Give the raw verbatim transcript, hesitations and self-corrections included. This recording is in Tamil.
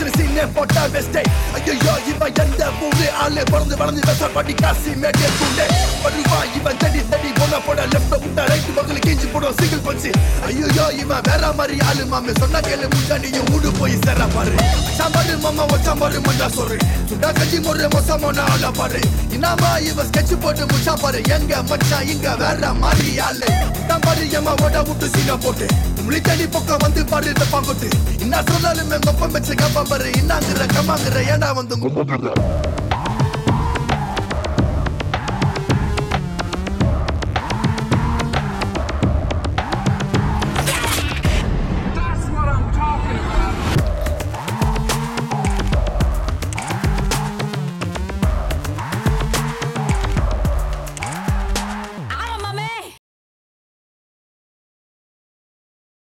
சீனே போட்டா வெஸ்டே ஐயோ இவன் எந்த ஊரு ஆளு பிறந்து வளர்ந்து வெச படி காசி மேட்டே கூண்டே படுவா இவன் தடி தடி போன போட லெஃப்ட் விட்டா ரைட் பக்கத்துல கிஞ்சி போடும் சிங்கிள் பஞ்சு ஐயோ இவன் வேற மாதிரி ஆளு மாமே சொன்ன கேளு முன்னாடியும் ஊடு போய் சேர பாரு சாம்பாரு மாமா வச்சாம்பாரு மண்டா சொரு சுண்டா கஞ்சி முறை மொசமான ஆளா பாரு இனாமா இவன் ஸ்கெட்ச் போட்டு முச்சா பாரு எங்க மச்சான் இங்க வேற மாதிரி ஆளு பாரு ஏமா ஓட விட்டு சீனா போட்டு உங்களை தேடி பக்கம் வந்து பாரு பாங்கோட்டு என்ன சொன்னாலுமே மொப்பம் வச்சு கப்பா பாரு இன்னாங்கிற கம்மாங்கிற ஏடா வந்து